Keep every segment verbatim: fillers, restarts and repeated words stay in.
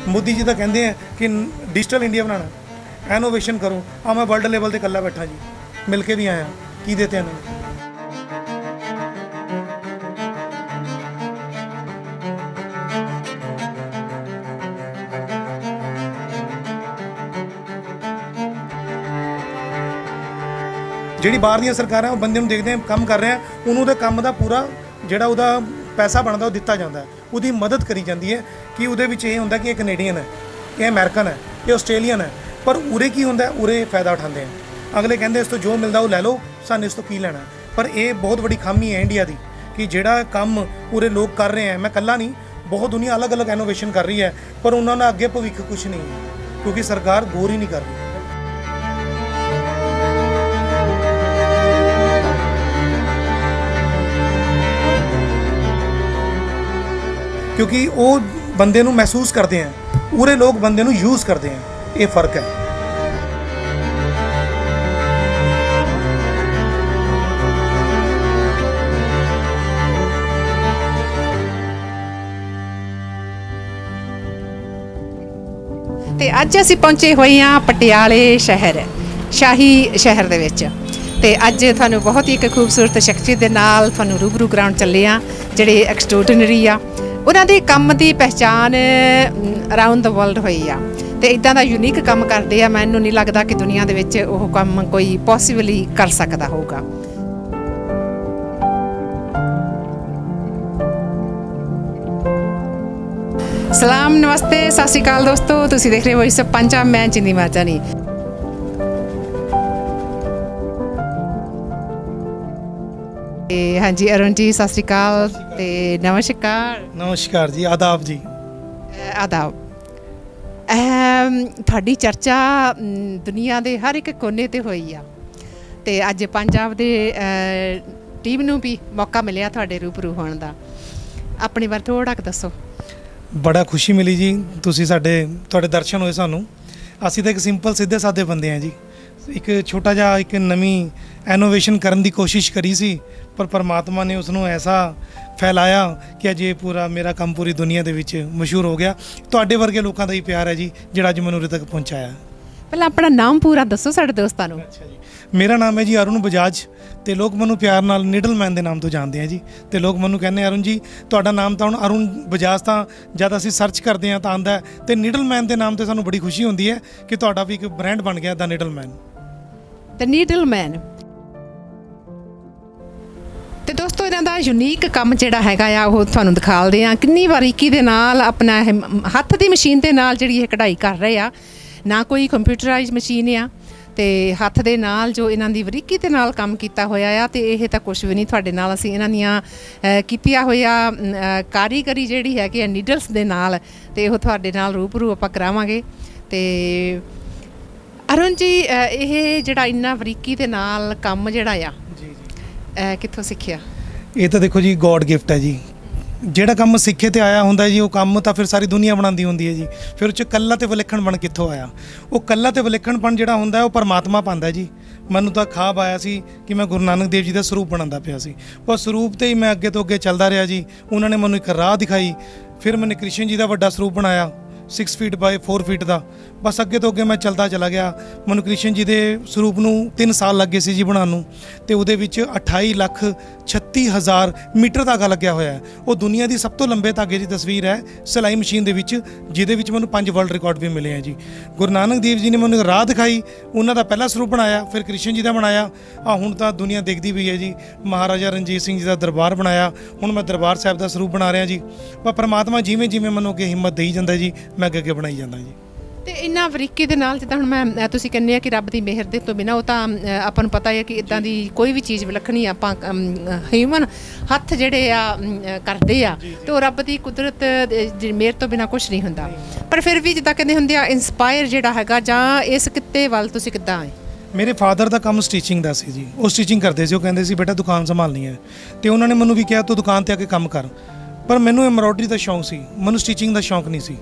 मोदी जी तो कहते हैं कि डिजिटल इंडिया बनाना, इनोवेशन करो। हाँ मैं वर्ल्ड लेवल पर कला बैठा जी, मिल के भी आया, की देते हैं इन्होंने। ਜਿਹੜੀ ਬਾਹਰ ਦੀਆਂ ਸਰਕਾਰਾਂ ਉਹ ਬੰਦੇ ਨੂੰ ਦੇਖਦੇ ਕੰਮ ਕਰ ਰਿਹਾ, ਉਹਨੂੰ ਉਹਦੇ ਕੰਮ ਦਾ ਪੂਰਾ ਜਿਹੜਾ ਉਹਦਾ ਪੈਸਾ ਬਣਦਾ ਉਹ ਦਿੱਤਾ ਜਾਂਦਾ, ਉਹਦੀ ਮਦਦ ਕਰੀ ਜਾਂਦੀ ਹੈ ਕਿ ਉਹਦੇ ਵਿੱਚ ਇਹ ਹੁੰਦਾ ਕਿ ਇਹ ਕੈਨੇਡੀਅਨ ਹੈ, ਇਹ ਅਮਰੀਕਨ ਹੈ, ਇਹ ਆਸਟ੍ਰੇਲੀਅਨ ਹੈ। ਪਰ ਉਰੇ ਕੀ ਹੁੰਦਾ, ਉਰੇ ਫਾਇਦਾ ਉਠਾਉਂਦੇ ਆ। ਅਗਲੇ ਕਹਿੰਦੇ ਇਸ ਤੋਂ ਜੋ ਮਿਲਦਾ ਉਹ ਲੈ ਲਓ, ਸਾਨੂੰ ਇਸ ਤੋਂ ਕੀ ਲੈਣਾ। ਪਰ ਇਹ ਬਹੁਤ ਵੱਡੀ ਖਾਮੀ ਹੈ ਇੰਡੀਆ ਦੀ ਕਿ ਜਿਹੜਾ ਕੰਮ ਉਰੇ ਲੋਕ ਕਰ ਰਹੇ ਹੈ, ਮੈਂ ਇਕੱਲਾ ਨਹੀਂ, ਬਹੁਤ ਦੁਨੀਆ ਅਲੱਗ ਅਲੱਗ ਇਨੋਵੇਸ਼ਨ ਕਰ ਰਹੀ ਹੈ, ਪਰ ਉਹਨਾਂ ਦਾ ਅੱਗੇ ਭਵਿੱਖ ਕੁਛ ਨਹੀਂ ਹੈ ਕਿਉਂਕਿ ਸਰਕਾਰ ਗੌਰ ਹੀ ਨਹੀਂ ਕਰ ਰਹੀ। क्योंकि वो बंदे नूं महसूस करते हैं, पूरे लोग बंदे नूं यूज़ करते हैं, ये फ़र्क है। ते अज असीं पहुंचे हुए हाँ पटियाले शहर, शाही शहर दे विच। ते अज तुहानूं बहुत ही एक खूबसूरत शख्सियत दे नाल तुहानूं रूबरू कराउण चले हाँ, जिहड़े एक्सट्राऑर्डिनरी आ। उन्हां दे काम की पहचान अराउंड द वर्ल्ड हुई आ, ते इदां दा यूनीक काम करदे आ। मैनूं नहीं लगदा कि दुनिया दे विच ओह काम कोई पॉसिबली कर सकदा होगा। सलाम, नमस्ते, सत श्री अकाल दोस्तों, तुसीं देख रहे हो इस पंजा, मैं चिंदी माचानी। हाँ जी अरुण जी सत श्री अकाल ते नमस्कार। नमस्कार जी, आदाब जी। आदाब। थोड़ी चर्चा दुनिया के हर एक कोने ते हुई आ, ते अज पंजाब दे टीम नूं भी मौका मिलिया थोड़े रूबरू होने का। अपने बारे थोड़ा दसो। बड़ा खुशी मिली जी, तुसीं साडे तुहाडे दर्शन होए सानूं। असीं तां एक सिंपल सीधे सादे बंदे हैं जी, एक छोटा जिहा एक नवीं इनोवेशन करने की कोशिश करी सी, पर परमात्मा ने उसनों ऐसा फैलाया कि अज ये पूरा मेरा काम पूरी दुनिया दे विच मशहूर हो गया। तुहाडे वर्गे लोगों का ही प्यार है जी जिहड़ा अज मैनूं उरे तक पहुँचाया। पहले अपना नाम पूरा दसो साडे दोस्तां नूं। अच्छा जी, मेरा नाम है जी अरुण बजाज, तो लोग मैनूं प्यार नाल निडल मैन के नाम तो जानते हैं जी। तो लोग मैनूं कहने अरुण जी तुहाडा नाम तो हुण अरुण बजाज, तो जद असीं सर्च करते हैं तो आंदा है, तो निडल मैन के नाम तो सानूं बड़ी खुशी होंदी है कि तुहाडा भी एक ब्रांड बन गया the needle man. The needle man. तो दोस्तों इन्हां दा यूनीक काम जिहड़ा हैगा आ वो तुहानूं दिखालदे आ, किन्नी बारीकी दे नाल अपना हत्थ दी मशीन दे नाल जिहड़ी ये कढ़ाई कर रहे आ। ना कोई कंप्यूटराइज मशीन आ, ते हत्थ दे नाल जो इन्हां दी बरीकी दे नाल काम कीता होया आ, ते इह तां कुछ भी नहीं। तुहाडे नाल असीं इन्हां दियां कीतिया होया कारीगरी जिहड़ी हैगी नीडल्स दे नाल, ते ओह तुहाडे नाल रूबरू आपां करावांगे। ते अरुण जी ਇਹ ਜਿਹੜਾ ਇੰਨਾ ਬਰੀਕੀ ਦੇ ਨਾਲ ਕੰਮ ਜਿਹੜਾ ਆ ਜੀ ਜੀ ਕਿੱਥੋਂ ਸਿੱਖਿਆ? ਇਹ ਤਾਂ ਦੇਖੋ ਜੀ ਗੋਡ ਗਿਫਟ ਹੈ ਜੀ, ਜਿਹੜਾ ਕੰਮ ਸਿੱਖੇ ਤੇ ਆਇਆ ਹੁੰਦਾ ਜੀ ਉਹ ਕੰਮ ਤਾਂ ਫਿਰ ਸਾਰੀ ਦੁਨੀਆ ਬਣਾਉਂਦੀ ਹੁੰਦੀ ਹੈ ਜੀ। ਫਿਰ ਉਹ 'ਚ ਕੱਲਾ ਤੇ ਵਿਲੱਖਣ ਬਣ ਕਿੱਥੋਂ ਆਇਆ? ਉਹ ਕੱਲਾ ਤੇ ਵਿਲੱਖਣਪਣ ਜਿਹੜਾ ਹੁੰਦਾ ਉਹ ਪਰਮਾਤਮਾ ਪਾਉਂਦਾ ਜੀ। ਮੈਨੂੰ ਤਾਂ ਖਾਬ ਆਇਆ ਸੀ ਕਿ ਮੈਂ ਗੁਰੂ ਨਾਨਕ ਦੇਵ ਜੀ ਦਾ ਸਰੂਪ ਬਣਾਉਂਦਾ ਪਿਆ ਸੀ, ਉਹ ਸਰੂਪ ਤੇ ਹੀ ਮੈਂ ਅੱਗੇ ਤੋਂ ਅੱਗੇ ਚੱਲਦਾ ਰਿਹਾ ਜੀ। ਉਹਨਾਂ ਨੇ ਮੈਨੂੰ ਇੱਕ ਰਾਹ ਦਿਖਾਈ, ਫਿਰ ਮੈंने ਕ੍ਰਿਸ਼ਨ ਜੀ ਦਾ ਵੱਡਾ ਸਰੂਪ ਬਣਾਇਆ six feet by four feet का। बस अगे तो अगे मैं चलता चला गया। मैनूं कृष्ण जी के स्वरूप नूं तीन साल लग गए सी जी बनाने नूं, ते उहदे विच अठाई लख छत्ती हज़ार मीटर धागा लग्या होया है। वो दुनिया की सब तो लंबे धागे की तस्वीर है सिलाई मशीन दे विच, जिहदे विच मैनूं पंज वर्ल्ड रिकॉर्ड भी मिले हैं जी। गुरु नानक देव जी ने मैनूं राह दिखाई, उन्हां दा पहला स्वरूप बनाया, फिर कृष्ण जी का बनाया। आ हुण तां दुनिया देखती पई है जी। महाराजा रणजीत सिंह जी का दरबार बनाया, हुण मैं दरबार साहिब का स्वरूप बना रहा जी। पर परमात्मा जिवें जिवें मैनूं अगे हिम्मत देई जांदा जी, मैं अगे अगे बनाई जांदा जी। ਤੇ ਇੰਨਾ ਬਰੀਕੀ ਦੇ ਨਾਲ ਜਿੱਦਾਂ ਹੁਣ ਮੈਂ ਤੁਸੀਂ ਕਹਿੰਦੇ ਆ ਕਿ ਰੱਬ ਦੀ ਮਿਹਰ ਦੇ ਤੋਂ ਬਿਨਾਂ ਉਹ ਤਾਂ ਆਪਾਂ ਨੂੰ ਪਤਾ ਹੈ ਕਿ ਇਦਾਂ ਦੀ ਕੋਈ ਵੀ ਚੀਜ਼ ਵਿਲੱਖਣੀ ਆਪਾਂ ਹਿਊਮਨ ਹੱਥ ਜਿਹੜੇ ਆ ਕਰਦੇ ਆ, ਤੇ ਉਹ ਰੱਬ ਦੀ ਕੁਦਰਤ ਮਿਹਰ ਤੋਂ ਬਿਨਾਂ ਕੁਝ ਨਹੀਂ ਹੁੰਦਾ। ਪਰ ਫਿਰ ਵੀ ਜਿੱਦਾਂ ਕਹਿੰਦੇ ਹੁੰਦੇ ਆ ਇੰਸਪਾਇਰ ਜਿਹੜਾ ਹੈਗਾ ਜਾਂ ਇਸ ਕਿੱਤੇ ਵੱਲ ਤੁਸੀਂ ਕਿੱਦਾਂ ਆਏ? ਮੇਰੇ ਫਾਦਰ ਦਾ ਕੰਮ ਸਟਿਚਿੰਗ ਦਾ ਸੀ ਜੀ, ਉਹ ਸਟਿਚਿੰਗ ਕਰਦੇ ਸੀ। ਉਹ ਕਹਿੰਦੇ ਸੀ ਬੇਟਾ ਦੁਕਾਨ ਸੰਭਾਲਣੀ ਹੈ, ਤੇ ਉਹਨਾਂ ਨੇ ਮੈਨੂੰ ਵੀ ਕਿਹਾ ਤੂੰ ਦੁਕਾਨ ਤੇ ਆ ਕੇ ਕੰਮ ਕਰ। ਪਰ ਮੈਨੂੰ ਐਮਬਰਾਇਡਰੀ ਦਾ ਸ਼ੌਂਕ ਸੀ, ਮੈਨੂੰ ਸਟਿਚਿੰਗ ਦਾ ਸ਼ੌਂਕ ਨਹੀਂ ਸੀ।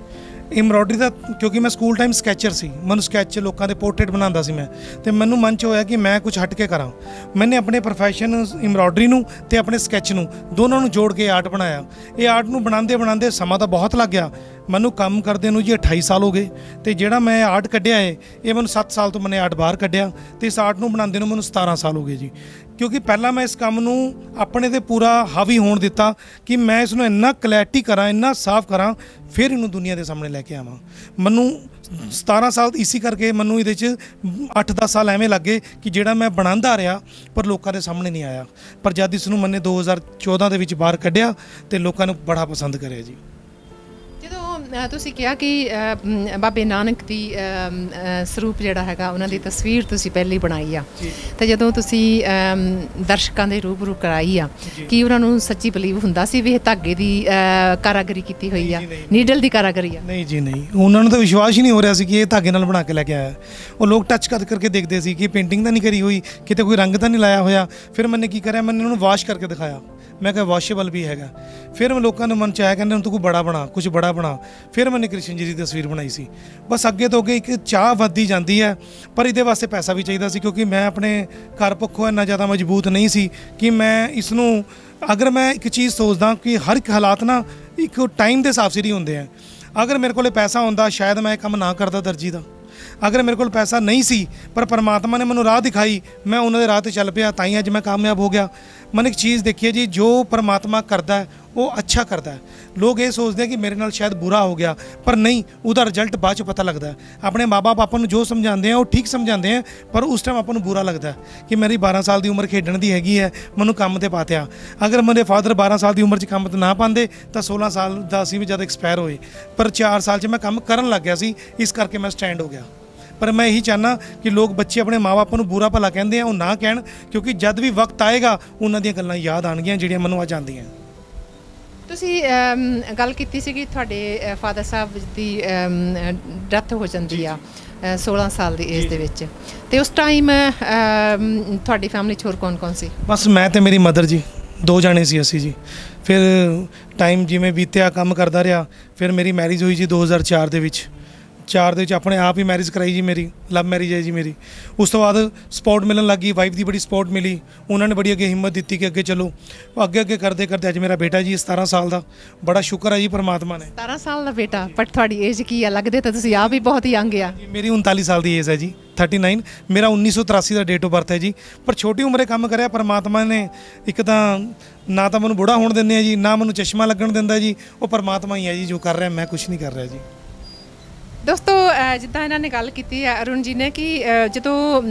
एम्ब्रॉयडरी का क्योंकि मैं स्कूल टाइम स्कैचर सी, मैं स्कैच लोगों के पोर्ट्रेट बनाता सी मैं, तो मैनू मन च होया कि मैं कुछ हट के करा। मैंने अपने प्रोफैशन एम्ब्रॉयडरी नूं ते अपने स्कैच नूं दोनों नूं जोड़ के आर्ट बनाया। ये आर्ट नूं बनाते बनाते समा तो बहुत लग गया, मैनू काम करदे नूं जी अठाई साल हो गए, तो जिहड़ा मैं आर्ट कढ़िया है ये मैनू सत्त साल तो मैंने आर्ट बाहर कढ़िया, तो इस आर्ट नूं बनांदे नूं मैनू सतारह साल हो गए जी। क्योंकि पहला मैं इस काम नूं अपने ते पूरा हावी होण दिता कि मैं इसनूं इन्ना क्लैरिटी करा, इन्ना साफ करा, फिर इनू दुनिया के सामने लैके आवां। मैनू सतारह साल इसी करके मैनू इहदे च अठ दस साल एवें लग गए कि जिहड़ा मैं बनांदा रहा पर लोगों के सामने नहीं आया, पर जद इसनूं मैंने दो हज़ार चौदह दे विच बाहर कढ़िया तो लोगों ने बड़ा पसंद करे जी। ਜਦੋਂ ਤੁਸੀਂ ਕਿਹਾ ਕਿ ਬਾਬੇ ਨਾਨਕ ਦੀ ਸਰੂਪ ਜਿਹੜਾ ਹੈਗਾ ਉਹਨਾਂ ਦੀ ਤਸਵੀਰ ਤੁਸੀਂ ਪਹਿਲੀ ਬਣਾਈ ਆ, ਤੇ ਜਦੋਂ ਤੁਸੀਂ ਦਰਸ਼ਕਾਂ ਦੇ ਰੂਬਰੂ ਕਰਾਈ ਆ ਕਿ ਉਹਨਾਂ ਨੂੰ ਸੱਚੀ ਬਲੀਵ ਹੁੰਦਾ ਸੀ ਵੀ ਇਹ ਧਾਗੇ ਦੀ ਕਾਰਾਗਰੀ ਕੀਤੀ ਹੋਈ ਆ, ਨੀਡਲ ਦੀ ਕਾਰਾਗਰੀ ਆ? ਨਹੀਂ ਜੀ ਨਹੀਂ, ਉਹਨਾਂ ਨੂੰ ਤਾਂ ਵਿਸ਼ਵਾਸ ਹੀ ਨਹੀਂ ਹੋ ਰਿਹਾ ਸੀ ਕਿ ਇਹ ਧਾਗੇ ਨਾਲ ਬਣਾ ਕੇ ਲੈ ਕੇ ਆਇਆ। ਉਹ ਲੋਕ ਟੱਚ ਕਰ ਕਰਕੇ ਦੇਖਦੇ ਸੀ ਕਿ ਪੇਂਟਿੰਗ ਤਾਂ ਨਹੀਂ ਕਰੀ ਹੋਈ, ਕਿਤੇ ਕੋਈ ਰੰਗ ਤਾਂ ਨਹੀਂ ਲਾਇਆ ਹੋਇਆ। ਫਿਰ ਮੈंने ਕੀ ਕਰਿਆ, मैंने ਉਹਨਾਂ ਨੂੰ ਵਾਸ਼ ਕਰਕੇ ਦਿਖਾਇਆ, मैं क्या वॉशेबल भी हैगा। फिर मैं लोगों ने मन चाया कहते तू कोई बड़ा बना, कुछ बड़ा बना। फिर मैंने कृष्ण जी की तस्वीर बनाई सी। बस अगे तो अगे एक चाह वधदी जाती है, पर ये वास्ते पैसा भी चाहिए सी, क्योंकि मैं अपने घर पक्षों इन्ना ज़्यादा मजबूत नहीं सी कि मैं इसनूं, अगर मैं एक चीज़ सोचदा कि हर एक हालात ना एक टाइम के हिसाब से ही होंगे हैं। अगर मेरे को पैसा होंदा शायद मैं काम ना करता दर्जी का। अगर मेरे को पैसा नहीं सी पर परमात्मा ने मैनू राह दिखाई, मैं उन्होंने राह ते चल पिया, ताई अज मैं कामयाब हो गया। मैंने एक चीज़ देखी है जी, जो परमात्मा करता है वो अच्छा करता है। लोग ये सोचते हैं कि मेरे नाल शायद बुरा हो गया, पर नहीं, उसका रिजल्ट बाद च पता लगता है। अपने माँ बाप अपन जो समझाते हैं वो ठीक समझाते हैं, पर उस टाइम अपन बुरा लगता है कि मेरी बारह साल की उम्र खेडण की हैगी है, मैनू काम ते पात्या। अगर मेरे फादर बारह साल की उम्र च काम ना पाते तो सोलह साल का असीं भी जद एक्सपायर होए, पर चार साल च मैं काम करन लग गया सी, इस करके मैं स्टैंड हो गया। पर मैं यही चाहना कि लोग बच्चे अपने माँ बाप को बुरा भला कहते हैं वो ना कहन, क्योंकि जब भी वक्त आएगा उन्होंने दी गल्लां याद आउणगीਆਂ ਜਿਹੜੀਆਂ ਮੈਨੂੰ ਅੱਜ ਆਉਂਦੀਆਂ। ਤੁਸੀਂ ਗੱਲ ਕੀਤੀ ਸੀ ਕਿ ਤੁਹਾਡੇ ਫਾਦਰ ਸਾਹਿਬ ਦੀ ਡੈਥ ਹੋ ਜਾਂਦੀ ਆ सोलह साल ਦੀ ਏਜ ਦੇ ਵਿੱਚ, ਤੇ ਉਸ ਟਾਈਮ ਤੁਹਾਡੀ ਫੈਮਿਲੀ 'ਚ ਹੋਰ ਕੌਣ ਕੌਣ ਸੀ? ਬਸ ਮੈਂ ਤੇ ਮੇਰੀ ਮਦਰ ਜੀ, ਦੋ ਜਾਣੇ ਸੀ ਅਸੀਂ ਜੀ। ਫਿਰ ਟਾਈਮ ਜਿਵੇਂ ਬੀਤਿਆ ਕੰਮ ਕਰਦਾ ਰਿਹਾ, ਫਿਰ ਮੇਰੀ ਮੈਰਿਜ ਹੋਈ ਜੀ ਦੋ ਹਜ਼ਾਰ ਚਾਰ ਦੇ ਵਿੱਚ। ਚਾਰ ਦੇ ਵਿੱਚ ਆਪਣੇ ਆਪ ਹੀ ਮੈਰਿਜ ਕਰਾਈ ਜੀ, ਮੇਰੀ ਲਵ ਮੈਰਿਜ ਹੈ ਜੀ ਮੇਰੀ। ਉਸ ਤੋਂ ਬਾਅਦ ਸਪੋਰਟ ਮਿਲਣ ਲੱਗ ਗਈ, ਵਾਈਫ ਦੀ ਬੜੀ ਸਪੋਰਟ ਮਿਲੀ, ਉਹਨਾਂ ਨੇ ਬੜੀ ਅੱਗੇ ਹਿੰਮਤ ਦਿੱਤੀ ਕਿ ਅੱਗੇ ਚਲੋ। ਅੱਗੇ ਅੱਗੇ ਕਰਦੇ ਕਰਦੇ ਅੱਜ ਮੇਰਾ ਬੇਟਾ ਜੀ ਸਤਾਰਾਂ ਸਾਲ ਦਾ, ਬੜਾ ਸ਼ੁਕਰ ਹੈ ਜੀ ਪਰਮਾਤਮਾ ਨੇ। ਸਤਾਰਾਂ ਸਾਲ ਦਾ ਬੇਟਾ, ਪਰ ਤੁਹਾਡੀ ਏਜ ਕੀ ਆ? ਲੱਗਦੇ ਤਾਂ ਤੁਸੀਂ ਆਪ ਵੀ ਬਹੁਤ ਯੰਗ ਆ। ਮੇਰੀ ਉਨਤਾਲੀ ਸਾਲ ਦੀ ਏਜ ਹੈ ਜੀ, ਥਰਟੀ ਨਾਈਨ। ਮੇਰਾ ਉੱਨੀ ਸੌ ਤਰਾਸੀ ਦਾ ਡੇਟ ਆਫ ਬਰਥ ਹੈ ਜੀ, ਪਰ ਛੋਟੀ ਉਮਰੇ ਕੰਮ ਕਰਿਆ ਪਰਮਾਤਮਾ ਨੇ। ਇੱਕ ਤਾਂ ਨਾ ਤਾਂ ਮੈਨੂੰ ਬੁੜਾ ਹੋਣ ਦਿੰਦੇ ਆ ਜੀ, ਨਾ ਮੈਨੂੰ ਚਸ਼ਮਾ ਲੱਗਣ ਦਿੰਦਾ ਜੀ, ਉਹ ਪਰਮਾਤਮਾ ਹੀ ਹੈ ਜੀ ਜੋ ਕਰ ਰਿਹਾ, ਮੈਂ ਕੁਛ ਨਹੀਂ ਕਰ ਰਿਹਾ ਜੀ। ਦੋਸਤੋ, ਜਿੱਦਾਂ ਇਹਨਾਂ ਨੇ ਗੱਲ ਕੀਤੀ ਹੈ ਅਰੁਣ ਜੀ ਨੇ ਕਿ ਜਦੋਂ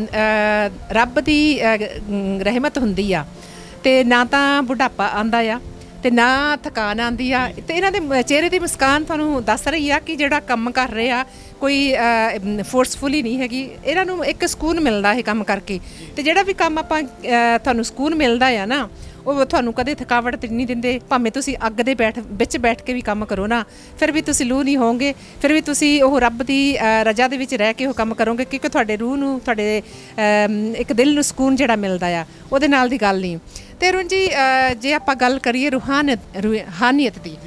ਰੱਬ ਦੀ ਰਹਿਮਤ ਹੁੰਦੀ ਆ ਤੇ ਨਾ ਤਾਂ ਬੁਢਾਪਾ ਆਉਂਦਾ ਆ ਤੇ ਨਾ ਥਕਾਨ ਆਉਂਦੀ ਆ, ਤੇ ਇਹਨਾਂ ਦੇ ਚਿਹਰੇ ਦੀ ਮੁਸਕਾਨ ਤੁਹਾਨੂੰ ਦੱਸ ਰਹੀ ਆ ਕਿ ਜਿਹੜਾ ਕੰਮ ਕਰ ਰਹੇ ਆ ਕੋਈ ਫੋਰਸਫੁਲੀ ਨਹੀਂ ਹੈਗੀ। ਇਹਨਾਂ ਨੂੰ ਇੱਕ ਸਕੂਨ ਮਿਲਦਾ ਇਹ ਕੰਮ ਕਰਕੇ, ਤੇ ਜਿਹੜਾ ਵੀ ਕੰਮ ਆਪਾਂ ਤੁਹਾਨੂੰ ਸਕੂਨ ਮਿਲਦਾ ਆ ਨਾ, ਉਹ ਤੁਹਾਨੂੰ ਕਦੇ ਥਕਾਵਟ ਤੇ ਨਹੀਂ ਦਿੰਦੇ। ਭਾਵੇਂ ਤੁਸੀਂ ਅੱਗ ਦੇ ਬੈਠ ਵਿੱਚ ਬੈਠ ਕੇ ਵੀ ਕੰਮ ਕਰੋ ਨਾ, ਫਿਰ ਵੀ ਤੁਸੀਂ ਲੂ ਨਹੀਂ ਹੋਵੋਗੇ, ਫਿਰ ਵੀ ਤੁਸੀਂ ਉਹ ਰੱਬ ਦੀ ਰਜ਼ਾ ਦੇ ਵਿੱਚ ਰਹਿ ਕੇ ਉਹ ਕੰਮ ਕਰੋਗੇ, ਕਿਉਂਕਿ ਤੁਹਾਡੇ ਰੂਹ ਨੂੰ, ਤੁਹਾਡੇ ਇੱਕ ਦਿਲ ਨੂੰ ਸਕੂਨ ਜਿਹੜਾ ਮਿਲਦਾ ਆ, ਉਹਦੇ ਨਾਲ ਦੀ ਗੱਲ ਨਹੀਂ। ਤੇ ਅਰੁਣ ਜੀ, ਜੇ ਆਪਾਂ ਗੱਲ ਕਰੀਏ ਰੂਹਾਨੀਅਤ ਰੂਹਾਨੀਅਤ ਦੀ,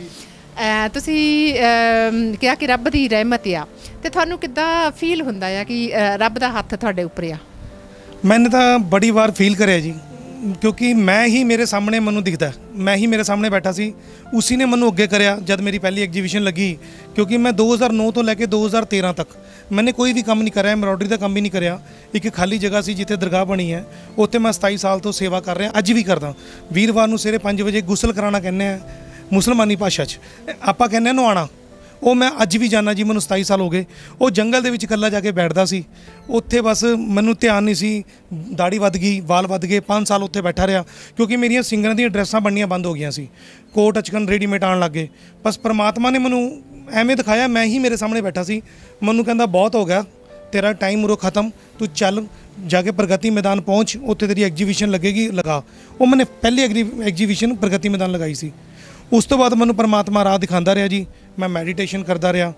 ਤੁਸੀਂ ਕਿਹਾ ਕਿ ਰੱਬ ਦੀ ਰਹਿਮਤ ਆ, ਤੇ ਤੁਹਾਨੂੰ ਕਿੱਦਾਂ ਫੀਲ ਹੁੰਦਾ ਆ ਕਿ ਰੱਬ ਦਾ ਹੱਥ ਤੁਹਾਡੇ ਉੱਪਰ ਆ? मैंने तो बड़ी बार फील करे जी, क्योंकि मैं ही मेरे सामने मैनू दिखता, मैं ही मेरे सामने बैठा सी, उसी ने मैनू अगे कराया जब मेरी पहली एग्जीबिशन लगी। क्योंकि मैं दो हज़ार नौ तो लैके दो हज़ार तेरह तक मैंने कोई भी काम नहीं कराया, एम्ब्रॉयडरी का काम भी नहीं कराया। एक खाली जगह सी जिथे दरगाह बनी है, उत्थे मैं सताई साल तो सेवा कर रहा, अज भी करदा। वीरवार नूं सवेरे पाँच बजे गुसल कराना कहने मुसलमानी भाषा च, आपां कहने नहाना, ਉਹ ਮੈਂ ਅੱਜ ਵੀ ਜਾਣਾ ਜੀ। ਮੈਨੂੰ सताई ਸਾਲ ਹੋ ਗਏ। ਉਹ ਜੰਗਲ ਦੇ ਵਿੱਚ ਇਕੱਲਾ ਜਾ ਕੇ ਬੈਠਦਾ ਸੀ, ਉੱਥੇ ਬਸ ਮੈਨੂੰ ਧਿਆਨ ਨਹੀਂ ਸੀ, ਦਾੜੀ ਵੱਧ ਗਈ, ਵਾਲ ਵੱਧ ਗਏ, ਪੰਜ ਸਾਲ ਉੱਥੇ ਬੈਠਾ ਰਿਹਾ, ਕਿਉਂਕਿ ਮੇਰੀਆਂ ਸਿੰਗਰਾਂ ਦੀਆਂ ਡਰੈਸਾਂ ਬਣਨੀਆਂ ਬੰਦ ਹੋ ਗਈਆਂ ਸੀ, ਕੋਟ ਅਚਕਨ ਰੈਡੀਮੇਡ ਆਉਣ ਲੱਗ ਗਏ। ਬਸ ਪਰਮਾਤਮਾ ਨੇ ਮੈਨੂੰ ਐਵੇਂ ਦਿਖਾਇਆ, ਮੈਂ ਹੀ ਮੇਰੇ ਸਾਹਮਣੇ ਬੈਠਾ ਸੀ, ਮੈਨੂੰ ਕਹਿੰਦਾ ਬਹੁਤ ਹੋ ਗਿਆ ਤੇਰਾ ਟਾਈਮ ਉਰੋਂ ਖਤਮ, ਤੂੰ ਚੱਲ ਜਾ ਕੇ ਪ੍ਰਗਤੀ ਮੈਦਾਨ ਪਹੁੰਚ, ਉੱਥੇ ਤੇਰੀ ਐਗਜੀਬਿਸ਼ਨ ਲੱਗੇਗੀ, ਲਗਾ। ਉਹ ਮੈंने ਪਹਿਲੀ ਐਗਜੀਬਿਸ਼ਨ ਪ੍ਰਗਤੀ ਮੈਦਾਨ ਲਗਾਈ ਸੀ। ਉਸ ਤੋਂ ਬਾਅਦ ਮੈਨੂੰ ਪਰਮਾਤਮਾ ਰਾਹ ਦਿਖਾਉਂਦਾ ਰਿਹਾ ਜੀ। ਮੈਂ ਮੈਡੀਟੇਸ਼ਨ ਕਰਦਾ ਰਿਹਾ,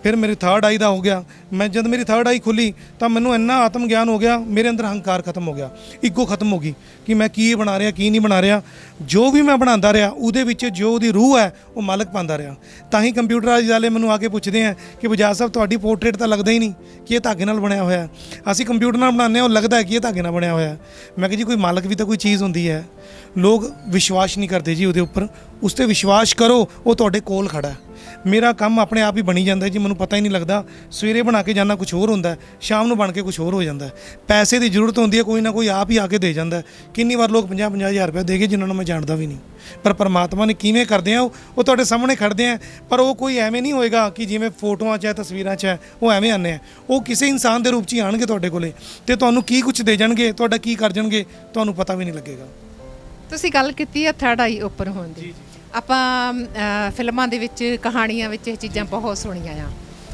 फिर मेरी थर्ड आई का हो गया। मैं जब मेरी थर्ड आई खुली तो मैनू इन्ना आत्म ज्ञान हो गया, मेरे अंदर हंकार खत्म हो गया, ईगो खत्म हो गई कि मैं की बना रहा की नहीं बना रहा। जो भी मैं बनाता रहा उहदे विच जो उहदी रूह है वो मालक पाता रहा। तां ही कंप्यूटर वाले मैनू आके पुछते हैं कि बजाज साहब तुहाडी पोर्ट्रेट तो लगता ही नहीं कि ये धागे नाल बनया होया, असीं कंप्यूटर नाल बनाने वो लगता है कि ये धागे नाल बनया होया। मैं कहा जी कोई मालक भी तो कोई चीज़ होंदी है। लोग विश्वास नहीं करते जी उहदे उपर, उस ते विश्वास करो वो तुहाडे कोल खड़ा है। मेरा काम अपने आप ही बनी जाता है जी, मैनू पता ही नहीं लगता। सवेरे बना के जाना कुछ होर होंदा है, शाम नूं बन के कुछ होर हो जाता है। पैसे की जरूरत होंदी है, कोई ना कोई आप ही आके दे जाता है। कितनी बार लोग पंजाह पंजाह हज़ार रुपया दे गए जिन्होंने मैं जानता भी नहीं, पर परमात्मा ने किवें करदे हैं वो तुहाडे सामने खड़दे हैं। पर वो कोई एवें नहीं होएगा कि जिवें फोटोआं 'च है तस्वीरां 'च है वो एवें आने हैं। वो किसी इंसान के रूप 'च ही आउणगे तुहाडे कोले ते तुहानूं की कुछ दे जाणगे, तुहाडा की कर जाणगे तुहानूं पता भी नहीं लगेगा। ਤੁਸੀਂ ਗੱਲ ਕੀਤੀ ਹੈ ਥਰਡ ਆਈ ਓਪਨ ਹੋਣ ਦੀ। ਆਪਾਂ ਅ, ਫਿਲਮਾਂ ਦੇ ਵਿੱਚ ਕਹਾਣੀਆਂ ਵਿੱਚ ਇਹ ਚੀਜ਼ਾਂ ਬਹੁਤ ਸੁਣੀਆਂ ਆ।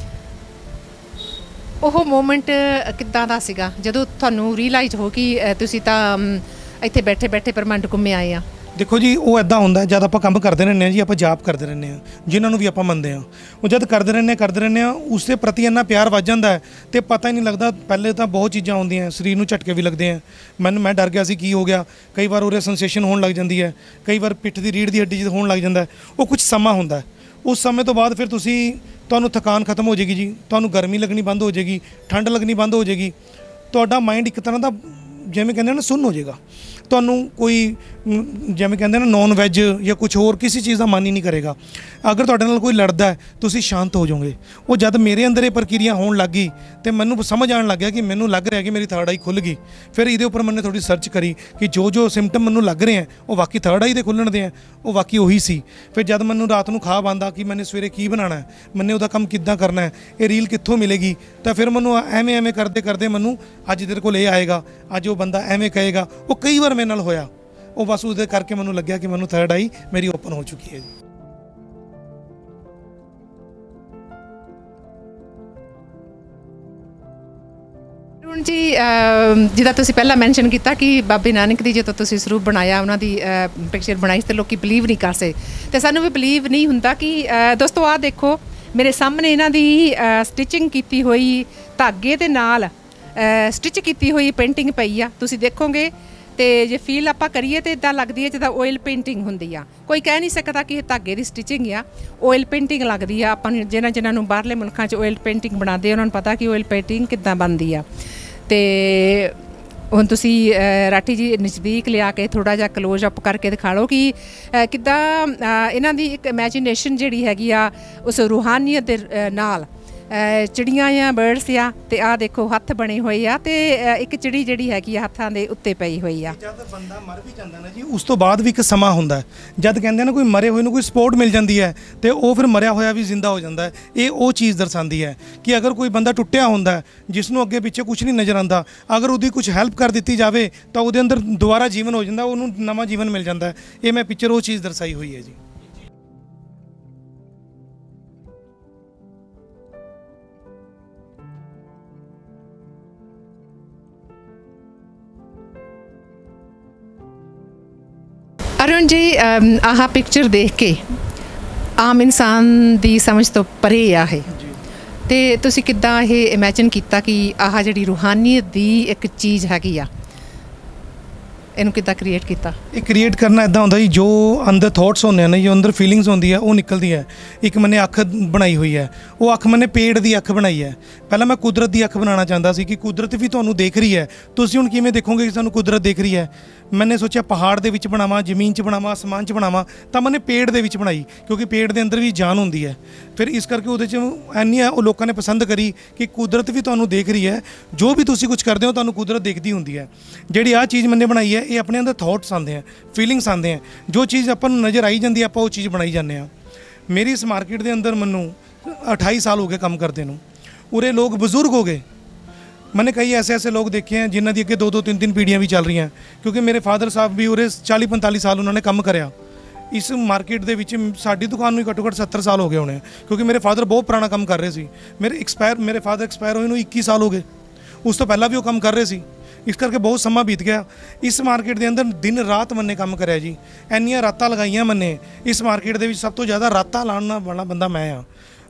ਉਹ ਮੂਮੈਂਟ ਕਿੱਦਾਂ ਦਾ ਸੀਗਾ ਜਦੋਂ ਤੁਹਾਨੂੰ ਰੀਅਲਾਈਜ਼ ਹੋ ਕਿ ਅ, ਤੁਸੀਂ ਤਾਂ ਅਮ, ਇੱਥੇ ਬੈਠੇ ਬੈਠੇ ਪਰਮੰਡ ਘੁੰਮੇ ਆਏ ਆ? देखो जी वो इदा होंदा जब आप काम करते रहने जी, आप जाप करते रहने जिन्होंने भी आप मनते हैं, वो जब करते रहने करते रहने उसके प्रति इन्ना प्यार वध जाता है तो पता ही नहीं लगता। पहले तो बहुत चीज़ां होंदियां, शरीर में झटके भी लगते हैं। मैं मैं डर गया सी की हो गया, कई बार उरे सेंसेशन होने लग जाती है, कई बार पिठ की रीढ़ की हड्डी होने लग जाता है। वो कुछ समा होंदा है, उस समय तो बाद फिर तुसी तुहानूं थकान खत्म हो जाएगी जी, तुहानूं गर्मी लगनी बंद हो जाएगी, ठंड लगनी बंद हो जाएगी, तुहाडा माइंड एक तरह का जिवें कहंदे ना सुन्न हो जाएगा। ਤੁਹਾਨੂੰ ਕੋਈ ਜਿਵੇਂ ਕਹਿੰਦੇ ਨਾ ਨੌਨ ਵੈਜ ਜਾਂ ਕੁਝ ਹੋਰ ਕਿਸੇ ਚੀਜ਼ ਦਾ ਮਨ ਹੀ ਨਹੀਂ ਕਰੇਗਾ। ਅਗਰ ਤੁਹਾਡੇ ਨਾਲ ਕੋਈ ਲੜਦਾ ਹੈ ਤੁਸੀਂ ਸ਼ਾਂਤ ਹੋ ਜਾਓਗੇ। ਉਹ ਜਦ ਮੇਰੇ ਅੰਦਰ ਇਹ ਪ੍ਰਕਿਰਿਆ ਹੋਣ ਲੱਗ ਗਈ ਤੇ ਮੈਨੂੰ ਸਮਝ ਆਉਣ ਲੱਗ ਗਿਆ ਕਿ ਮੈਨੂੰ ਲੱਗ ਰਿਹਾ ਕਿ ਮੇਰੀ ਥਰਡ ਆਈ ਖੁੱਲ ਗਈ। ਫਿਰ ਇਹਦੇ ਉੱਪਰ ਮੈंने ਥੋੜੀ ਸਰਚ ਕਰੀ ਕਿ ਜੋ ਜੋ ਸਿੰਪਟਮ ਮੈਨੂੰ ਲੱਗ ਰਹੇ ਆ ਉਹ ਵਾਕਈ ਥਰਡ ਆਈ ਦੇ ਖੁੱਲਣ ਦੇ ਆ, ਉਹ ਵਾਕਈ ਉਹੀ ਸੀ। ਫਿਰ ਜਦ ਮੈਨੂੰ ਰਾਤ ਨੂੰ ਖਾਬ ਆਉਂਦਾ ਕਿ ਮੈंने ਸਵੇਰੇ ਕੀ ਬਣਾਉਣਾ ਹੈ, ਮੈंने ਉਹਦਾ ਕੰਮ ਕਿੱਦਾਂ ਕਰਨਾ ਹੈ, ਇਹ ਰੀਲ ਕਿੱਥੋਂ ਮਿਲੇਗੀ, ਤਾਂ ਫਿਰ ਮੈਨੂੰ ਐਵੇਂ ਐਵੇਂ ਕਰਦੇ ਕਰਦੇ ਮੈਨੂੰ ਅੱਜ ਤੇਰੇ ਕੋਲ ਇਹ ਆਏਗਾ, ਅੱਜ ਉਹ ਬੰਦਾ ਐਵੇਂ ਕਹੇਗਾ। ਉਹ ਕਈ ਵਾਰ ਮੇਰੇ ਨਾਲ ਹੋਇਆ। ਉਹ ਬਸ ਉਹਦੇ ਕਰਕੇ ਮੈਨੂੰ ਲੱਗਿਆ ਕਿ ਮੈਨੂੰ ਥਰਡ ਆਈ ਮੇਰੀ ਓਪਨ ਹੋ ਚੁੱਕੀ ਹੈ ਜੀ। ਅਰੁਣ ਜੀ ਜਿੱਦਾਂ ਤੁਸੀਂ ਪਹਿਲਾਂ ਮੈਂਸ਼ਨ ਕੀਤਾ ਕਿ ਬਾਬੇ ਨਾਨਕ ਦੀ ਜਦੋਂ ਤੁਸੀਂ ਸਰੂਪ ਬਣਾਇਆ, ਉਹਨਾਂ ਦੀ ਪਿਕਚਰ ਬਣਾਈ ਤੇ ਲੋਕੀ ਬਲੀਵ ਨਹੀਂ ਕਰ ਸਕੇ, ਤੇ ਸਾਨੂੰ ਵੀ ਬਲੀਵ ਨਹੀਂ ਹੁੰਦਾ ਕਿ ਦੋਸਤੋ ਆਹ ਦੇਖੋ ਮੇਰੇ ਸਾਹਮਣੇ ਇਹਨਾਂ ਦੀ ਸਟਿਚਿੰਗ ਕੀਤੀ ਹੋਈ ਧਾਗੇ ਦੇ ਨਾਲ ਸਟਿਚ ਕੀਤੀ ਹੋਈ ਪੇਂਟਿੰਗ ਪਈ ਆ। ਤੁਸੀਂ ਦੇਖੋਗੇ ਤੇ ਜੇ ਫੀਲ ਆਪਾਂ ਕਰੀਏ ਤੇ ਇਦਾਂ ਲੱਗਦੀ ਹੈ ਜਿੱਦਾਂ ਆਇਲ ਪੇਂਟਿੰਗ ਹੁੰਦੀ ਆ। ਕੋਈ ਕਹਿ ਨਹੀਂ ਸਕਦਾ ਕਿ ਇਹ ਧਾਗੇ ਦੀ ਸਟਿਚਿੰਗ ਆ, ਆਇਲ ਪੇਂਟਿੰਗ ਲੱਗਦੀ ਆ। ਆਪਾਂ ਨੂੰ ਜਿਹਨਾਂ ਜਿਹਨਾਂ ਨੂੰ ਬਾਹਰਲੇ ਮੁਲਕਾਂ 'ਚ ਆਇਲ ਪੇਂਟਿੰਗ ਬਣਾਉਂਦੇ ਉਹਨਾਂ ਨੂੰ ਪਤਾ ਕਿ ਆਇਲ ਪੇਂਟਿੰਗ ਕਿੱਦਾਂ ਬਣਦੀ ਆ। ਤੇ ਹੁਣ ਤੁਸੀਂ ਰਾਠੀ ਜੀ ਨਜ਼ਦੀਕ ਲਿਆ ਕੇ ਥੋੜ੍ਹਾ ਜਿਹਾ ਕਲੋਜ਼ ਅਪ ਕਰਕੇ ਦਿਖਾ ਲਓ ਕਿ ਕਿੱਦਾਂ ਇਹਨਾਂ ਦੀ ਇੱਕ ਇਮੈਜੀਨੇਸ਼ਨ ਜਿਹੜੀ ਹੈਗੀ ਆ ਉਸ ਰੂਹਾਨੀਅਤ ਦੇ ਨਾਲ ਚਿੜੀਆਂ ਆ, ਬਰਡਸ ਆ, ਤੇ ਆਹ ਦੇਖੋ ਹੱਥ ਬਣੇ ਹੋਏ ਆ, ਤੇ ਇੱਕ ਚਿੜੀ ਜਿਹੜੀ ਹੈਗੀ ਆ ਹੱਥਾਂ ਦੇ ਉੱਤੇ ਪਈ ਹੋਈ ਆ। ਜਦ ਬੰਦਾ ਮਰ ਵੀ ਜਾਂਦਾ ਨਾ ਜੀ ਉਸ ਤੋਂ ਬਾਅਦ ਵੀ ਇੱਕ ਸਮਾਂ ਹੁੰਦਾ ਹੈ ਜਦ ਕਹਿੰਦੇ ਨਾ ਕੋਈ ਮਰੇ ਹੋਏ ਨੂੰ ਕੋਈ ਸਪੋਰਟ ਮਿਲ ਜਾਂਦੀ ਹੈ ਤੇ ਉਹ ਫਿਰ ਮਰਿਆ ਹੋਇਆ ਵੀ ਜ਼ਿੰਦਾ ਹੋ ਜਾਂਦਾ ਹੈ। ਇਹ ਉਹ ਚੀਜ਼ ਦਰਸਾਉਂਦੀ ਹੈ ਕਿ ਅਗਰ ਕੋਈ ਬੰਦਾ ਟੁੱਟਿਆ ਹੁੰਦਾ ਜਿਸ ਨੂੰ ਅੱਗੇ ਪਿੱਛੇ ਕੁਝ ਨਹੀਂ ਨਜ਼ਰ ਆਉਂਦਾ, ਅਗਰ ਉਹਦੀ ਕੁਝ ਹੈਲਪ ਕਰ ਦਿੱਤੀ ਜਾਵੇ ਤਾਂ ਉਹਦੇ ਅੰਦਰ ਦੁਬਾਰਾ ਜੀਵਨ ਹੋ ਜਾਂਦਾ, ਉਹਨੂੰ ਨਵਾਂ ਜੀਵਨ ਮਿਲ ਜਾਂਦਾ ਹੈ। ਇਹ ਮੈਂ ਪਿਕਚਰ ਉਹ ਚੀਜ਼ ਦਰਸਾਈ ਹੋਈ ਹੈ ਜੀ। ਅਰੁਣ ਜੀ ਆਹ ਪਿਕਚਰ ਦੇਖ ਕੇ ਆਮ ਇਨਸਾਨ ਦੀ ਸਮਝ ਤੋਂ ਪਰੇ ਆ ਇਹ, ਤੇ ਤੁਸੀਂ ਕਿੱਦਾਂ ਇਹ ਇਮੈਜਿਨ ਕੀਤਾ ਕਿ ਆਹ ਜਿਹੜੀ ਰੂਹਾਨੀਅਤ ਦੀ ਇੱਕ ਚੀਜ਼ ਹੈਗੀ ਆ, ਇਹਨੂੰ ਕਿੱਦਾਂ ਕ੍ਰੀਏਟ ਕੀਤਾ? ਇਹ ਕ੍ਰੀਏਟ ਕਰਨਾ ਇੱਦਾਂ ਹੁੰਦਾ ਜੀ, ਜੋ ਅੰਦਰ ਥੋਟਸ ਹੁੰਦੇ ਨੇ, ਜੋ ਅੰਦਰ ਫੀਲਿੰਗਸ ਹੁੰਦੀ ਹੈ ਉਹ ਨਿਕਲਦੀ ਹੈ। ਇੱਕ ਮੈंने ਅੱਖ ਬਣਾਈ ਹੋਈ ਹੈ, ਉਹ ਅੱਖ ਮੈंने ਪੇੜ ਦੀ ਅੱਖ ਬਣਾਈ ਹੈ। ਪਹਿਲਾਂ ਮੈਂ ਕੁਦਰਤ ਦੀ ਅੱਖ ਬਣਾਉਣਾ ਚਾਹੁੰਦਾ ਸੀ ਕਿ ਕੁਦਰਤ ਵੀ ਤੁਹਾਨੂੰ ਦੇਖ ਰਹੀ ਹੈ, ਤੁਸੀਂ ਹੁਣ ਕਿਵੇਂ ਦੇਖੋਗੇ ਕਿ ਸਾਨੂੰ ਕੁਦਰਤ ਦੇਖ ਰਹੀ ਹੈ। मैंने सोचा पहाड़ ਦੇ ਵਿੱਚ ਬਣਾਵਾਂ, ਜ਼ਮੀਨ 'ਚ ਬਣਾਵਾਂ, ਅਸਮਾਨ 'ਚ ਬਣਾਵਾਂ, ਤਾਂ मैंने ਪੇੜ ਦੇ ਵਿੱਚ ਬਣਾਈ ਕਿਉਂਕਿ ਪੇੜ ਦੇ ਅੰਦਰ ਵੀ ਜਾਨ ਹੁੰਦੀ ਹੈ। ਫਿਰ ਇਸ ਕਰਕੇ ਉਹਦੇ 'ਚ ਐਨੀ ਉਹ ਲੋਕਾਂ ਨੇ ਪਸੰਦ ਕਰੀ ਕਿ ਕੁਦਰਤ ਵੀ ਤੁਹਾਨੂੰ ਦੇਖ ਰਹੀ ਹੈ, ਜੋ ਵੀ ਤੁਸੀਂ ਕੁਝ ਕਰਦੇ ਹੋ ਤੁਹਾਨੂੰ ਕੁਦਰਤ ਦੇਖਦੀ ਹੁੰਦੀ ਹੈ। ਜਿਹੜੀ ਆਹ ਚੀਜ਼ मैंने ਬਣਾਈ ਹੈ ਇਹ ਆਪਣੇ ਅੰਦਰ ਥੋਟਸ ਆਉਂਦੇ ਆ, ਫੀਲਿੰਗਸ ਆਉਂਦੇ ਆ, ਜੋ ਚੀਜ਼ ਆਪਾਂ ਨੂੰ ਨਜ਼ਰ ਆਈ ਜਾਂਦੀ ਆਪਾਂ ਉਹ ਚੀਜ਼ ਬਣਾਈ ਜਾਂਦੇ ਹਾਂ। ਮੇਰੀ ਇਸ ਮਾਰਕੀਟ ਦੇ ਅੰਦਰ ਮੈਨੂੰ अट्ठाई साल हो गए काम करते ਨੂੰ। ਉਰੇ लोग बुजुर्ग हो गए, मैंने कई ऐसे ऐसे लोग देखे हैं जिन्होंने अगे दो दो तीन तीन पीढ़ियाँ भी चल रही हैं, क्योंकि मेरे फादर साहब भी उरे चाली पैंताली साल उन्होंने काम कराया इस मार्केट के विच। साडी दुकान में घट्टो घट्ट सत्तर साल हो गए होने, क्योंकि मेरे फादर बहुत पुराना काम कर रहे थे। मेरे एक्सपायर मेरे फादर एक्सपायर होए इक्की साल हो गए, उस तो पहला भी वो काम कर रहे थे। इस करके बहुत समा बीत गया। इस मार्केट के अंदर दिन रात मैंने काम कराया जी, इन्नियां रातां लगाइयां मैंने इस मार्केट के सब तो ज़्यादा रातां लाने वाला बंदा मैं हाँ।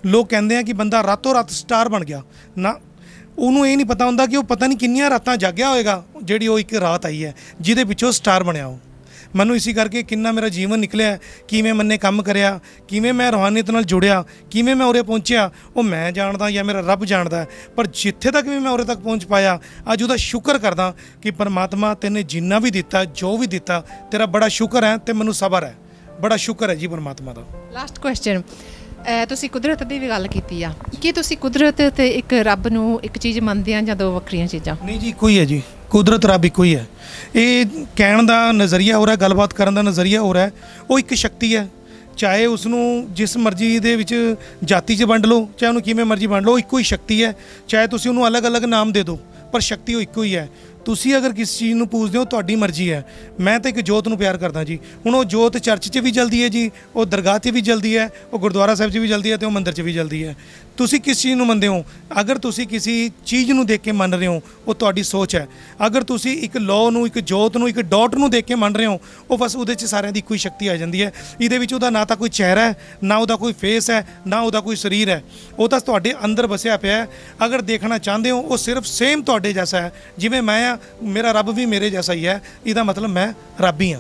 ਲੋਕ ਕਹਿੰਦੇ ਆ ਕਿ ਬੰਦਾ ਰਾਤੋਂ ਰਾਤ ਸਟਾਰ ਬਣ ਗਿਆ ਨਾ, ਉਹਨੂੰ ਇਹ ਨਹੀਂ ਪਤਾ ਹੁੰਦਾ ਕਿ ਉਹ ਪਤਾ ਨਹੀਂ ਕਿੰਨੀਆਂ ਰਾਤਾਂ ਜਾਗਿਆ ਹੋਏਗਾ ਜਿਹੜੀ ਉਹ ਇੱਕ ਰਾਤ ਆਈ ਹੈ ਜਿਹਦੇ ਪਿੱਛੋਂ ਸਟਾਰ ਬਣਿਆ ਉਹ। ਮੈਨੂੰ ਇਸੇ ਕਰਕੇ ਕਿੰਨਾ ਮੇਰਾ ਜੀਵਨ ਨਿਕਲਿਆ, ਕਿਵੇਂ ਮੈਨੇ ਕੰਮ ਕਰਿਆ, ਕਿਵੇਂ ਮੈਂ ਰੂਹਾਨੀਅਤ ਨਾਲ ਜੁੜਿਆ, ਕਿਵੇਂ ਮੈਂ ਉਰੇ ਪਹੁੰਚਿਆ, ਉਹ ਮੈਂ ਜਾਣਦਾ ਜਾਂ ਮੇਰਾ ਰੱਬ ਜਾਣਦਾ। ਪਰ ਜਿੱਥੇ ਤੱਕ ਵੀ ਮੈਂ ਉਰੇ ਤੱਕ ਪਹੁੰਚ ਪਾਇਆ, ਅੱਜ ਉਹਦਾ ਸ਼ੁਕਰ ਕਰਦਾ ਕਿ ਪਰਮਾਤਮਾ ਤੈਨੇ ਜਿੰਨਾ ਵੀ ਦਿੱਤਾ, ਜੋ ਵੀ ਦਿੱਤਾ, ਤੇਰਾ ਬੜਾ ਸ਼ੁਕਰ ਹੈ ਤੇ ਮੈਨੂੰ ਸਬਰ ਹੈ, ਬੜਾ ਸ਼ੁਕਰ ਹੈ ਜੀ ਪਰਮਾਤਮਾ ਦਾ। ਲਾਸਟ ਕੁਐਸਚਨ, ਤੁਸੀਂ ਕੁਦਰਤ ਦੀ ਵੀ ਗੱਲ ਕੀਤੀ ਆ, ਕੀ ਤੁਸੀਂ ਕੁਦਰਤ ਤੇ ਇੱਕ ਰੱਬ ਨੂੰ ਇੱਕ ਚੀਜ਼ ਮੰਨਦੇ ਆ ਜਾਂ ਦੋ ਵੱਖਰੀਆਂ ਚੀਜ਼ਾਂ? ਨਹੀਂ ਜੀ, ਇੱਕੋ ਹੀ ਹੈ ਜੀ, ਕੁਦਰਤ ਰੱਬ ਇੱਕੋ ਹੀ ਹੈ। ਇਹ ਕਹਿਣ ਦਾ ਨਜ਼ਰੀਆ ਹੋ ਰਿਹਾ, ਗੱਲਬਾਤ ਕਰਨ ਦਾ ਨਜ਼ਰੀਆ ਹੋ ਰਿਹਾ, ਉਹ ਇੱਕ ਸ਼ਕਤੀ ਹੈ। ਚਾਹੇ ਉਸ ਨੂੰ ਜਿਸ ਮਰਜ਼ੀ ਦੇ ਵਿੱਚ ਜਾਤੀ 'ਚ ਵੰਡ ਲਓ, ਚਾਹੇ ਉਹਨੂੰ ਕਿਵੇਂ ਮਰਜ਼ੀ ਵੰਡ ਲਓ, ਇੱਕੋ ਹੀ ਸ਼ਕਤੀ ਹੈ। ਚਾਹੇ ਤੁਸੀਂ ਉਹਨੂੰ ਅਲੱਗ-ਅਲੱਗ ਨਾਮ ਦੇ ਦਿਓ, ਪਰ ਸ਼ਕਤੀ ਉਹ ਇੱਕੋ ਹੀ ਹੈ। ਤੁਸੀਂ ਅਗਰ ਕਿਸ ਚੀਜ਼ ਨੂੰ ਪੂਜਦੇ ਹੋ, ਤੁਹਾਡੀ ਮਰਜ਼ੀ ਹੈ। ਮੈਂ ਤਾਂ ਇੱਕ ਜੋਤ ਨੂੰ ਪਿਆਰ ਕਰਦਾ ਜੀ। ਹੁਣ ਉਹ ਜੋਤ ਚਰਚ 'ਚ ਵੀ ਜਲਦੀ ਹੈ ਜੀ, ਉਹ ਦਰਗਾਹ 'ਤੇ ਵੀ ਜਲਦੀ ਹੈ, ਉਹ ਗੁਰਦੁਆਰਾ ਸਾਹਿਬ 'ਚ ਵੀ ਜਲਦੀ ਹੈ ਅਤੇ ਉਹ ਮੰਦਿਰ 'ਚ ਵੀ ਜਲਦੀ ਹੈ। ਤੁਸੀਂ ਕਿਸ ਚੀਜ਼ ਨੂੰ ਮੰਨਦੇ ਹੋ? ਅਗਰ ਤੁਸੀਂ ਕਿਸੇ ਚੀਜ਼ ਨੂੰ ਦੇਖ ਕੇ ਮੰਨ ਰਹੇ ਹੋ, ਉਹ ਤੁਹਾਡੀ ਸੋਚ ਹੈ। ਅਗਰ ਤੁਸੀਂ ਇੱਕ ਲੋ ਨੂੰ, ਇੱਕ ਜੋਤ ਨੂੰ, ਇੱਕ ਡਾਟ ਨੂੰ ਦੇਖ ਕੇ ਮੰਨ ਰਹੇ ਹੋ, ਉਹ ਬਸ ਉਹਦੇ 'ਚ ਸਾਰਿਆਂ ਦੀ ਇੱਕੋ ਹੀ ਸ਼ਕਤੀ ਆ ਜਾਂਦੀ ਹੈ। ਇਹਦੇ ਵਿੱਚ ਉਹਦਾ ਨਾ ਤਾਂ ਕੋਈ ਚਿਹਰਾ ਹੈ, ਨਾ ਉਹਦਾ ਕੋਈ ਫੇਸ ਹੈ, ਨਾ ਉਹਦਾ ਕੋਈ ਸਰੀਰ ਹੈ, ਉਹ ਤਾਂ ਤੁਹਾਡੇ ਅੰਦਰ ਵਸਿਆ ਪਿਆ ਹੈ। ਅਗਰ ਦੇਖਣਾ ਚਾਹੁੰਦੇ ਹੋ, ਉਹ ਸਿਰਫ ਸੇਮ ਤੁਹਾਡੇ ਜੈਸਾ ਹੈ। ਜਿਵੇਂ ਮੈਂ ਆ, ਮੇਰਾ ਰੱਬ ਵੀ ਮੇਰੇ ਜੈਸਾ ਹੀ ਹੈ। ਇਹਦਾ ਮਤਲਬ ਮੈਂ ਰੱਬ ਹੀ ਹਾਂ।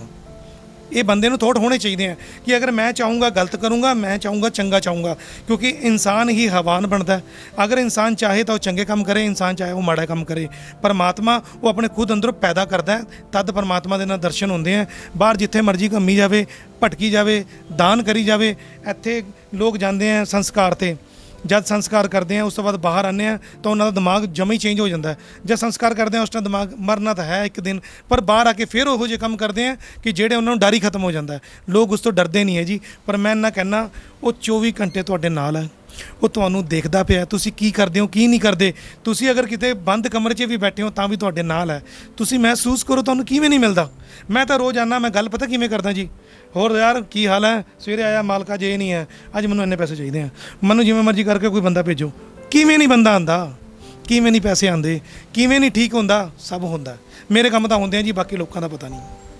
ਇਹ ਬੰਦੇ ਨੂੰ ਥੋੜ੍ਹ ਹੋਣੇ ਚਾਹੀਦੇ ਆ ਕਿ ਅਗਰ ਮੈਂ ਚਾਹੂੰਗਾ ਗਲਤ ਕਰੂੰਗਾ, ਮੈਂ ਚਾਹੂੰਗਾ ਚੰਗਾ ਚਾਹੂੰਗਾ, ਕਿਉਂਕਿ ਇਨਸਾਨ ਹੀ ਹਵਾਨ ਬਣਦਾ। ਅਗਰ ਇਨਸਾਨ ਚਾਹੇ ਤਾਂ ਉਹ ਚੰਗੇ ਕੰਮ ਕਰੇ, ਇਨਸਾਨ ਚਾਹੇ ਉਹ ਮਾੜਾ ਕੰਮ ਕਰੇ। ਪਰਮਾਤਮਾ ਉਹ ਆਪਣੇ ਖੁਦ ਅੰਦਰੋਂ ਪੈਦਾ ਕਰਦਾ, ਤਦ ਪਰਮਾਤਮਾ ਦੇ ਨਾਲ ਦਰਸ਼ਨ ਹੁੰਦੇ ਆ। ਬਾਹਰ ਜਿੱਥੇ ਮਰਜ਼ੀ ਘੁੰਮੀ ਜਾਵੇ, ਭਟਕੀ ਜਾਵੇ, ਦਾਨ ਕਰੀ ਜਾਵੇ। ਇੱਥੇ ਲੋਕ ਜਾਂਦੇ ਆ ਸੰਸਕਾਰ 'ਤੇ, ਜਦ ਸੰਸਕਾਰ ਕਰਦੇ ਆ ਉਸ ਤੋਂ ਬਾਅਦ ਬਾਹਰ ਆਉਂਦੇ ਆ ਤਾਂ ਉਹਨਾਂ ਦਾ ਦਿਮਾਗ ਜਮਾ ਹੀ ਚੇਂਜ ਹੋ ਜਾਂਦਾ। ਜਦ ਸੰਸਕਾਰ ਕਰਦੇ ਆ ਉਸ ਟਾਈਮ ਦਿਮਾਗ ਮਰਨਾ ਤਾਂ ਹੈ ਇੱਕ ਦਿਨ, ਪਰ ਬਾਹਰ ਆ ਕੇ ਫਿਰ ਉਹੋ ਜਿਹੇ ਕੰਮ ਕਰਦੇ ਆ ਕਿ ਜਿਹੜੇ ਉਹਨਾਂ ਨੂੰ ਡਰ ਹੀ ਖਤਮ ਹੋ ਜਾਂਦਾ। ਲੋਕ ਉਸ ਤੋਂ ਡਰਦੇ ਨਹੀਂ ਹੈ ਜੀ। ਪਰ ਮੈਂ ਇੰਨਾ ਕਹਿੰਦਾ, ਉਹ ਚੌਵੀ ਘੰਟੇ ਤੁਹਾਡੇ ਨਾਲ ਹੈ, ਉਹ ਤੁਹਾਨੂੰ ਦੇਖਦਾ ਪਿਆ ਤੁਸੀਂ ਕੀ ਕਰਦੇ ਹੋ, ਕੀ ਨਹੀਂ ਕਰਦੇ। ਤੁਸੀਂ ਅਗਰ ਕਿਤੇ ਬੰਦ ਕਮਰੇ 'ਚ ਵੀ ਬੈਠੇ ਹੋ ਤਾਂ ਵੀ ਤੁਹਾਡੇ ਨਾਲ ਹੈ। ਤੁਸੀਂ ਮਹਿਸੂਸ ਕਰੋ ਤੁਹਾਨੂੰ ਕਿਵੇਂ ਨਹੀਂ ਮਿਲਦਾ। ਮੈਂ ਤਾਂ ਰੋਜ਼ ਆਉਂਦਾ, ਮੈਂ ਗੱਲ ਪਤਾ ਕਿਵੇਂ ਕਰਦਾ ਜੀ, ਹੋਰ ਯਾਰ ਕੀ ਹਾਲ ਹੈ, ਸਵੇਰੇ ਆਇਆ ਮਾਲਕਾ ਜੇ ਇਹ ਨਹੀਂ ਹੈ, ਅੱਜ ਮੈਨੂੰ ਇੰਨੇ ਪੈਸੇ ਚਾਹੀਦੇ ਆ, ਮੈਨੂੰ ਜਿਵੇਂ ਮਰਜ਼ੀ ਕਰਕੇ ਕੋਈ ਬੰਦਾ ਭੇਜੋ। ਕਿਵੇਂ ਨਹੀਂ ਬੰਦਾ ਆਉਂਦਾ, ਕਿਵੇਂ ਨਹੀਂ ਪੈਸੇ ਆਉਂਦੇ, ਕਿਵੇਂ ਨਹੀਂ ਠੀਕ ਹੁੰਦਾ, ਸਭ ਹੁੰਦਾ। ਮੇਰੇ ਕੰਮ ਤਾਂ ਹੁੰਦੇ ਆ ਜੀ, ਬਾਕੀ ਲੋਕਾਂ ਦਾ ਪਤਾ ਨਹੀਂ।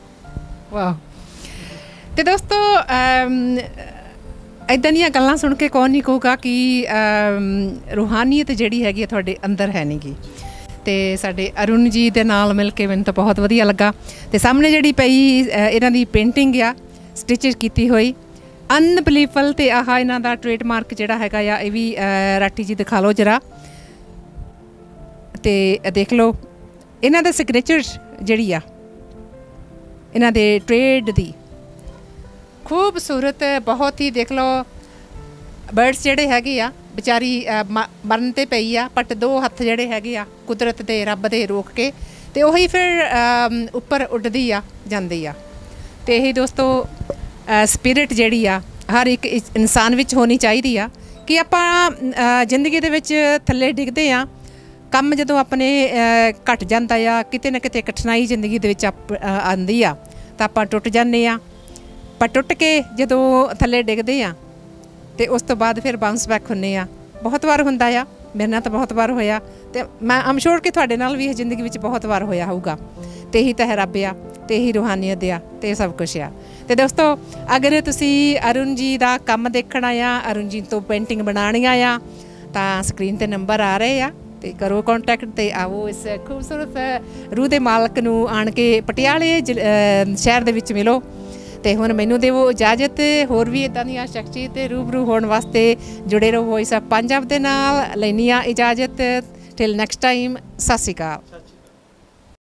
ਵਾਹ। ਤੇ ਦੋਸਤੋ, ਇੱਦਾਂ ਦੀਆਂ ਗੱਲਾਂ ਸੁਣ ਕੇ ਕੌਣ ਨਹੀਂ ਕਹੂਗਾ ਕਿ ਰੂਹਾਨੀਅਤ ਜਿਹੜੀ ਹੈਗੀ ਤੁਹਾਡੇ ਅੰਦਰ ਹੈ ਨਹੀਂ ਗੀ। ਤੇ ਸਾਡੇ ਅਰੁਣ ਜੀ ਦੇ ਨਾਲ ਮਿਲ ਕੇ ਮੈਨੂੰ ਤਾਂ ਬਹੁਤ ਵਧੀਆ ਲੱਗਾ। ਤੇ ਸਾਹਮਣੇ ਜਿਹੜੀ ਪਈ ਇਹਨਾਂ ਦੀ ਪੇਂਟਿੰਗ ਆ, ਸਟਿਚਿਸ ਕੀਤੀ ਹੋਈ, ਅਨਬਲੀਵਲ। ਤੇ ਆਹ ਇਹਨਾਂ ਦਾ ਟ੍ਰੇਡਮਾਰਕ ਜਿਹੜਾ ਹੈਗਾ ਆ, ਇਹ ਵੀ ਰਾਠੀ ਜੀ ਦਿਖਾ ਲਓ ਜਰਾ, ਤੇ ਦੇਖ ਲਓ ਇਹਨਾਂ ਦਾ ਸਿਗਨੇਚਰ ਜਿਹੜੀ ਆ ਇਹਨਾਂ ਦੇ ਟ੍ਰੇਡ ਦੀ, ਖੂਬਸੂਰਤ ਬਹੁਤ ਹੀ। ਦੇਖ ਲਓ ਬਰਡਸ ਜਿਹੜੇ ਹੈਗੇ ਆ ਵਿਚਾਰੀ ਮਰਨ 'ਤੇ ਪਈ ਆ, ਬਟ ਦੋ ਹੱਥ ਜਿਹੜੇ ਹੈਗੇ ਆ ਕੁਦਰਤ ਦੇ, ਰੱਬ ਦੇ ਰੋਕ ਕੇ, ਤੇ ਉਹੀ ਫਿਰ ਉੱਪਰ ਉੱਡਦੀ ਆ ਜਾਂਦੀ ਆ। ਤੇ ਇਹ ਦੋਸਤੋ ਸਪਿਰਿਟ ਜਿਹੜੀ ਆ ਹਰ ਇੱਕ ਇਨਸਾਨ ਵਿੱਚ ਹੋਣੀ ਚਾਹੀਦੀ ਆ ਕਿ ਆਪਾਂ ਜ਼ਿੰਦਗੀ ਦੇ ਵਿੱਚ ਥੱਲੇ ਡਿੱਗਦੇ ਆ, ਕੰਮ ਜਦੋਂ ਆਪਣੇ ਘਟ ਜਾਂਦਾ ਆ, ਕਿਤੇ ਨਾ ਕਿਤੇ ਕਠਿਨਾਈ ਜ਼ਿੰਦਗੀ ਦੇ ਵਿੱਚ ਆਉਂਦੀ ਆ ਤਾਂ ਆਪਾਂ ਟੁੱਟ ਜਾਂਦੇ ਆ। ਪਰ ਟੁੱਟ ਕੇ ਜਦੋਂ ਥੱਲੇ ਡਿੱਗਦੇ ਆ ਤੇ ਉਸ ਤੋਂ ਬਾਅਦ ਫਿਰ ਬਾਉਂਸ ਬੈਕ ਹੁੰਦੇ ਆ। ਬਹੁਤ ਵਾਰ ਹੁੰਦਾ ਆ, ਮੇਰੇ ਨਾਲ ਤਾਂ ਬਹੁਤ ਵਾਰ ਹੋਇਆ, ਤੇ ਮੈਂ ਆਮ ਸ਼ੋਰ ਕਿ ਤੁਹਾਡੇ ਨਾਲ ਵੀ ਇਹ ਜ਼ਿੰਦਗੀ ਵਿੱਚ ਬਹੁਤ ਵਾਰ ਹੋਇਆ ਹੋਊਗਾ। ਤੇ ਇਹੀ ਤਾਂ ਹੈ ਰੱਬ ਆ, ਤੇ ਇਹੀ ਰੂਹਾਨੀਅਤ ਆ, ਤੇ ਇਹ ਸਭ ਕੁਛ ਆ। ਤੇ ਦੋਸਤੋ, ਅਗਰ ਤੁਸੀਂ ਅਰੁਣ ਜੀ ਦਾ ਕੰਮ ਦੇਖਣਾ ਆ, ਅਰੁਣ ਜੀ ਤੋਂ ਪੇਂਟਿੰਗ ਬਣਾਉਣੀਆਂ ਆ, ਤਾਂ ਸਕਰੀਨ 'ਤੇ ਨੰਬਰ ਆ ਰਹੇ ਆ, ਤੇ ਕਰੋ ਕੰਟੈਕਟ। ਤੇ ਆਵੋ ਇਸ ਖੂਬਸੂਰਤ ਰੂਹ ਦੇ ਮਾਲਕ ਨੂੰ ਆਣ ਕੇ ਪਟਿਆਲੇ ਸ਼ਹਿਰ ਦੇ ਵਿੱਚ ਮਿਲੋ। ਤੇ ਹੁਣ ਮੈਨੂੰ ਦੇਵੋ ਇਜਾਜ਼ਤ। ਹੋਰ ਵੀ ਇੱਦਾਂ ਦੀਆਂ ਸ਼ਖਸੀਅਤ ਰੂਬਰੂ ਹੋਣ ਵਾਸਤੇ ਜੁੜੇ ਰਹੋ ਵੌਇਸ ਆਫ ਪੰਜਾਬ ਦੇ ਨਾਲ। ਲੈਂਦੀ ਹਾਂ ਇਜਾਜ਼ਤ। ਟਿਲ ਨੈਕਸਟ ਟਾਈਮ, ਸਤਿ ਸ਼੍ਰੀ ਅਕਾਲ।